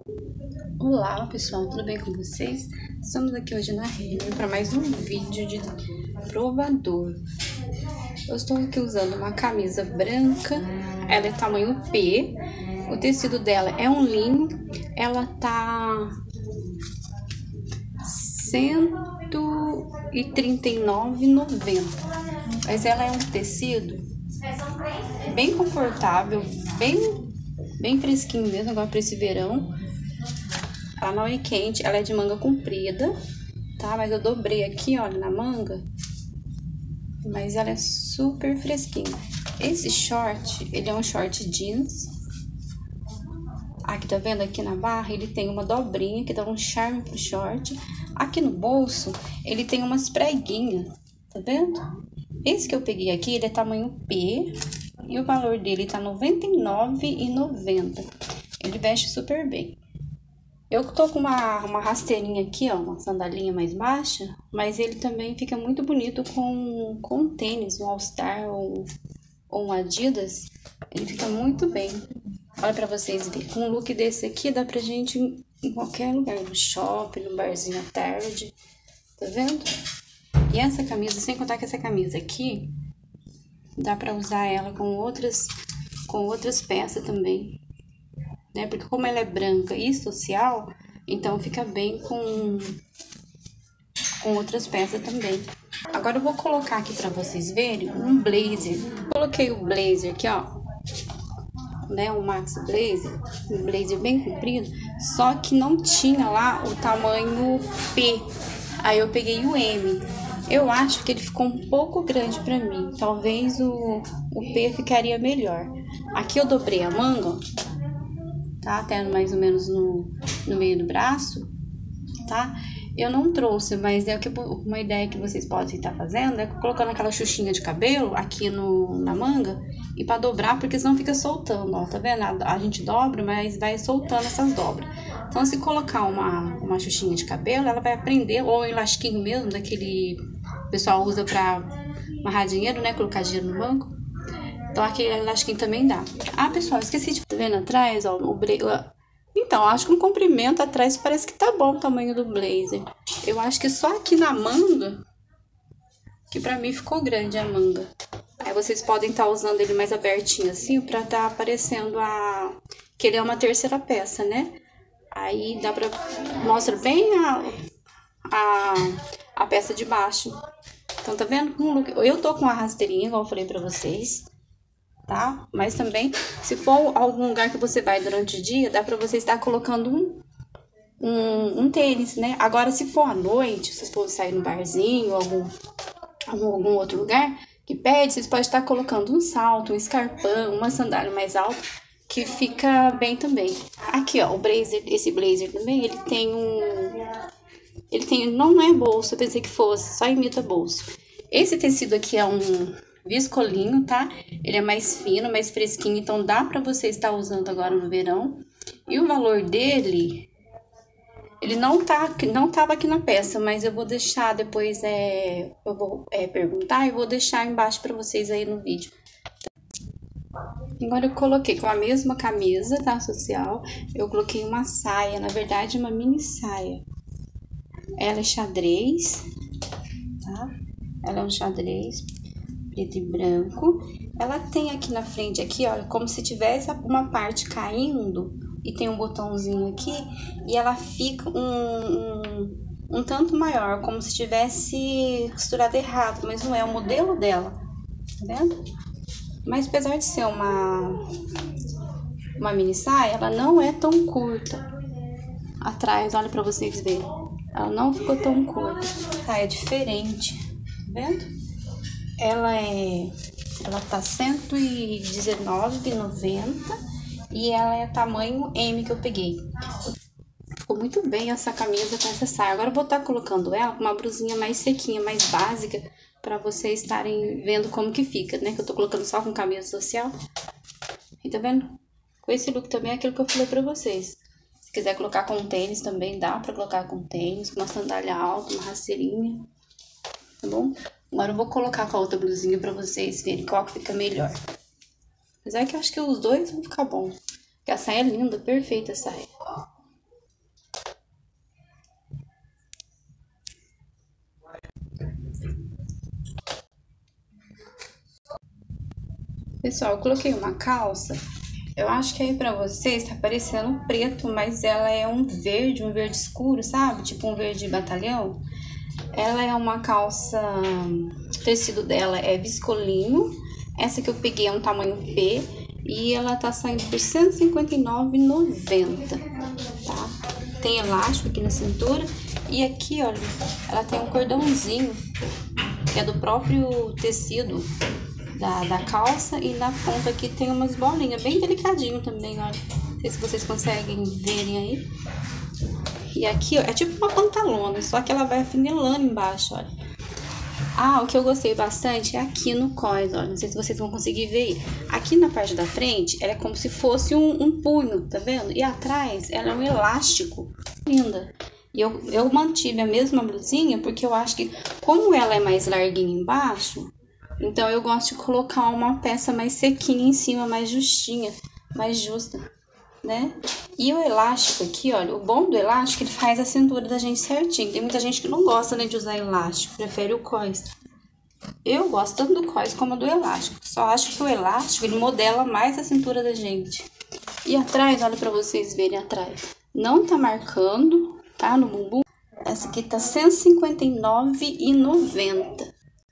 Olá pessoal, tudo bem com vocês? Estamos aqui hoje na Renner para mais um vídeo de provador. Eu estou aqui usando uma camisa branca, ela é tamanho P, o tecido dela é um linho, ela tá R$139,90, mas ela é um tecido bem confortável, bem fresquinho mesmo, agora para esse verão. Ela não é quente, ela é de manga comprida, tá? Mas eu dobrei aqui, olha, na manga. Mas ela é super fresquinha. Esse short, ele é um short jeans. Aqui, tá vendo? Aqui na barra, ele tem uma dobrinha que dá um charme pro short. Aqui no bolso, ele tem umas preguinhas, tá vendo? Esse que eu peguei aqui, ele é tamanho P. E o valor dele tá R$99,90. Ele veste super bem. Eu tô com uma rasteirinha aqui, ó, uma sandalinha mais baixa, mas ele também fica muito bonito com tênis, um All Star ou um Adidas. Ele fica muito bem. Olha pra vocês verem. Com um look desse aqui, dá pra gente ir em qualquer lugar, no shopping, no barzinho à tarde. Tá vendo? E essa camisa, sem contar que essa camisa aqui, dá pra usar ela com outras peças também. Né? Porque como ela é branca e social, então fica bem com outras peças também. Agora eu vou colocar aqui pra vocês verem um blazer. Coloquei o blazer aqui, ó, né, um maxi blazer, um blazer bem comprido, só que não tinha lá o tamanho P. Aí eu peguei o M. Eu acho que ele ficou um pouco grande pra mim. Talvez o P ficaria melhor. Aqui eu dobrei a manga, ó, tá? Até mais ou menos no meio do braço, tá? Eu não trouxe, mas é uma ideia que vocês podem estar fazendo, é colocando aquela xuxinha de cabelo aqui na manga e para dobrar, porque senão fica soltando, ó, tá vendo? A gente dobra, mas vai soltando essas dobras. Então, se colocar uma xuxinha de cabelo, ela vai prender, ou um elastiquinho mesmo, daquele o pessoal usa pra amarrar dinheiro, né? Colocar dinheiro no banco. Então, aquele elastiquinho também dá. Ah, pessoal, esqueci de... Tá vendo atrás, ó, Então, acho que um comprimento atrás parece que tá bom o tamanho do blazer. Eu acho que só aqui na manga, que pra mim ficou grande a manga. Aí vocês podem estar usando ele mais abertinho assim, pra tá aparecendo que ele é uma terceira peça, né? Aí dá pra... Mostra bem a peça de baixo. Então, tá vendo? Eu tô com a rasteirinha, igual eu falei pra vocês, tá? Mas também, se for algum lugar que você vai durante o dia, dá pra você estar colocando um tênis, né? Agora, se for à noite, se vocês for sair no barzinho, algum outro lugar que pede, vocês podem estar colocando um salto, um escarpão, uma sandália mais alta, que fica bem também. Aqui, ó, o blazer, esse blazer também, ele tem não é bolso, eu pensei que fosse, só imita bolso. Esse tecido aqui é um viscolinho, tá? Ele é mais fino, mais fresquinho, então dá pra você estar usando agora no verão. E o valor dele, ele não tava aqui na peça, mas eu vou deixar depois, eu vou perguntar e vou deixar embaixo pra vocês aí no vídeo. Agora eu coloquei com a mesma camisa, tá, social, eu coloquei uma saia, na verdade uma mini saia. Ela é xadrez, tá? Ela é um xadrez preto e branco. Ela tem aqui na frente, aqui, olha, como se tivesse uma parte caindo e tem um botãozinho aqui e ela fica um tanto maior, como se tivesse costurado errado, mas não é o modelo dela, tá vendo? Mas apesar de ser uma mini saia, ela não é tão curta. Atrás, olha pra vocês verem, ela não ficou tão curta, tá? É diferente, tá vendo? Ela tá R$119,90 e ela é tamanho M que eu peguei. Ficou muito bem essa camisa com essa saia. Agora eu vou estar colocando ela com uma blusinha mais sequinha, mais básica, pra vocês estarem vendo como que fica, né? Que eu tô colocando só com camisa social. E tá vendo? Com esse look também é aquilo que eu falei pra vocês. Se quiser colocar com tênis também, dá pra colocar com tênis, com uma sandália alta, uma rasteirinha, tá bom? Agora eu vou colocar com a outra blusinha pra vocês verem qual que fica melhor. Mas é que eu acho que os dois vão ficar bom. Porque a saia é linda, perfeita a saia. Pessoal, eu coloquei uma calça. Eu acho que aí pra vocês tá parecendo preto, mas ela é um verde escuro, sabe? Tipo um verde batalhão. Ela é uma calça, o tecido dela é viscolinho. Essa que eu peguei é um tamanho P e ela tá saindo por R$ 159,90, tá? Tem elástico aqui na cintura e aqui, olha, ela tem um cordãozinho que é do próprio tecido da calça e na ponta aqui tem umas bolinhas, bem delicadinho também, olha. Não sei se vocês conseguem verem aí. E aqui, ó, é tipo uma pantalona, só que ela vai afinelando embaixo, olha. Ah, o que eu gostei bastante é aqui no cós, olha. Não sei se vocês vão conseguir ver aí. Aqui na parte da frente, ela é como se fosse um punho, tá vendo? E atrás, ela é um elástico. Linda. E eu mantive a mesma blusinha, porque eu acho que, como ela é mais larguinha embaixo, então eu gosto de colocar uma peça mais sequinha em cima, mais justinha, mais justa, né? E o elástico aqui, olha, o bom do elástico, ele faz a cintura da gente certinho. Tem muita gente que não gosta, né, de usar elástico, prefere o cós. Eu gosto tanto do cós como do elástico. Só acho que o elástico, ele modela mais a cintura da gente. E atrás, olha pra vocês verem atrás. Não tá marcando, tá, no bumbum. Essa aqui tá R$ 159,90.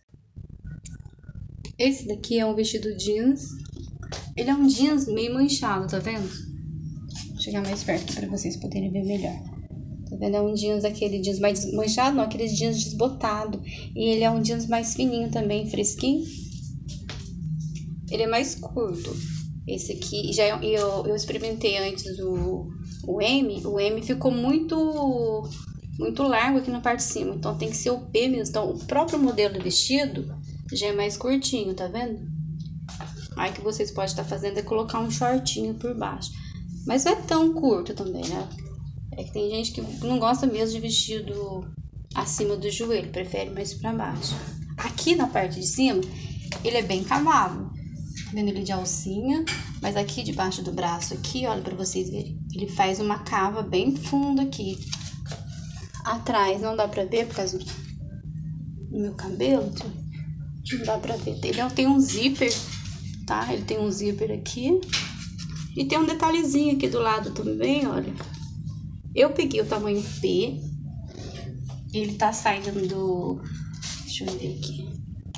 Esse daqui é um vestido jeans. Ele é um jeans meio manchado, tá vendo? Vou chegar mais perto para vocês poderem ver melhor. Tá vendo? É um jeans, aquele jeans mais manchado, não, aqueles jeans desbotado. E ele é um jeans mais fininho também, fresquinho. Ele é mais curto. Esse aqui, já eu experimentei antes o M ficou muito largo aqui na parte de cima. Então tem que ser o P mesmo. Então o próprio modelo do vestido já é mais curtinho, tá vendo? Aí que vocês podem estar fazendo é colocar um shortinho por baixo. Mas não é tão curto também, né? É que tem gente que não gosta mesmo de vestido acima do joelho, prefere mais pra baixo. Aqui na parte de cima, ele é bem cavalo. Tá vendo ele de alcinha? Mas aqui debaixo do braço, aqui, olha pra vocês verem. Ele faz uma cava bem funda aqui. Atrás não dá pra ver por causa do meu cabelo. Não dá pra ver. Ele tem um zíper, tá? Ele tem um zíper aqui. E tem um detalhezinho aqui do lado também, olha. Eu peguei o tamanho P. Ele tá saindo do... Deixa eu ver aqui.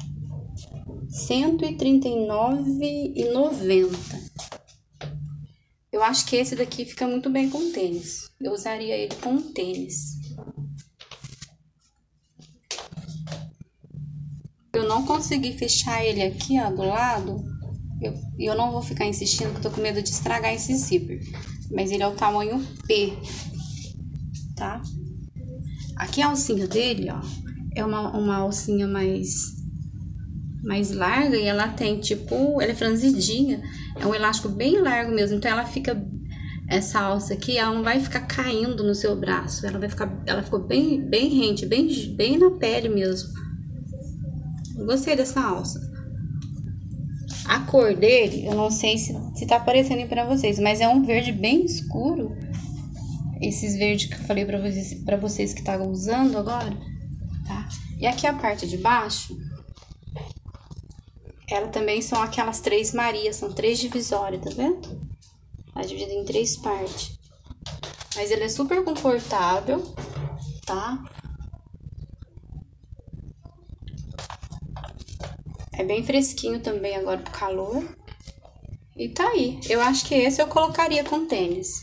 R$ 139,90. Eu acho que esse daqui fica muito bem com tênis. Eu usaria ele com tênis. Eu não consegui fechar ele aqui, ó, do lado. Eu não vou ficar insistindo, porque eu tô com medo de estragar esse zíper. Mas ele é o tamanho P, tá? Aqui a alcinha dele, ó, é uma alcinha mais larga e ela tem, tipo, ela é franzidinha. É um elástico bem largo mesmo, então ela fica... Essa alça aqui, ela não vai ficar caindo no seu braço. Ela ficou bem rente, bem na pele mesmo. Eu gostei dessa alça. A cor dele, eu não sei se tá aparecendo aí pra vocês, mas é um verde bem escuro. Esses verdes que eu falei pra vocês que estavam usando agora, tá? E aqui a parte de baixo, ela também são aquelas 3 Marias, são 3 divisórias, tá vendo? Tá dividida em 3 partes. Mas ele é super confortável, tá? É bem fresquinho também agora pro calor. E tá aí. Eu acho que esse eu colocaria com tênis.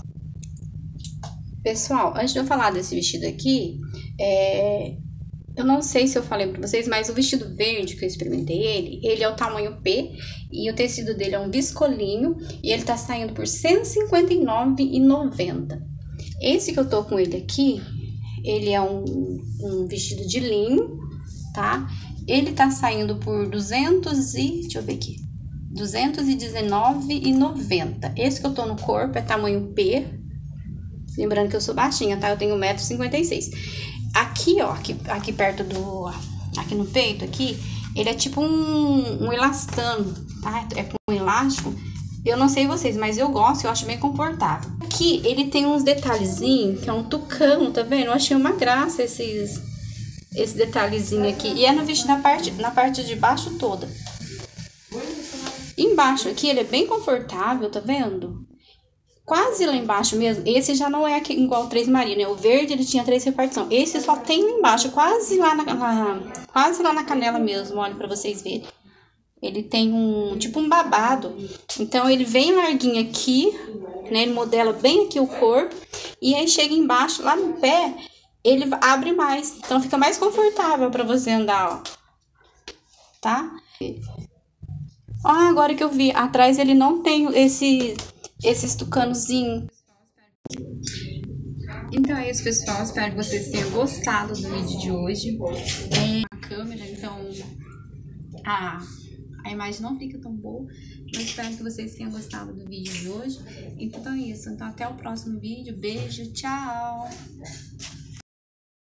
Pessoal, antes de eu falar desse vestido aqui, eu não sei se eu falei pra vocês, mas o vestido verde que eu experimentei ele é o tamanho P e o tecido dele é um viscolinho e ele tá saindo por R$ 159,90. Esse que eu tô com ele aqui, ele é um vestido de linho, tá? Ele tá saindo por deixa eu ver aqui, R$ 219,90. Esse que eu tô no corpo é tamanho P. Lembrando que eu sou baixinha, tá? Eu tenho 1,56 m. Aqui, ó, aqui perto do... Aqui no peito, aqui, ele é tipo um elastano, tá? É com um elástico. Eu não sei vocês, mas eu gosto, eu acho bem confortável. Aqui, ele tem uns detalhezinhos, que é um tucano, tá vendo? Eu achei uma graça esse detalhezinho aqui. E é no vestido na parte de baixo toda. Embaixo aqui ele é bem confortável, tá vendo? Quase lá embaixo mesmo. Esse já não é aqui, igual o Três Marias, né? O verde ele tinha 3 repartições. Esse só tem lá embaixo, quase lá na canela mesmo, olha pra vocês verem. Ele tem tipo um babado. Então ele vem larguinho aqui, né? Ele modela bem aqui o corpo. E aí chega embaixo, lá no pé, ele abre mais. Então fica mais confortável pra você andar, ó. Tá? Ó, agora que eu vi, atrás ele não tem esses tucanozinho. Então é isso, pessoal. Espero que vocês tenham gostado do vídeo de hoje. A câmera, então a imagem não fica tão boa, mas espero que vocês tenham gostado do vídeo de hoje. Então é isso. Então até o próximo vídeo. Beijo, tchau!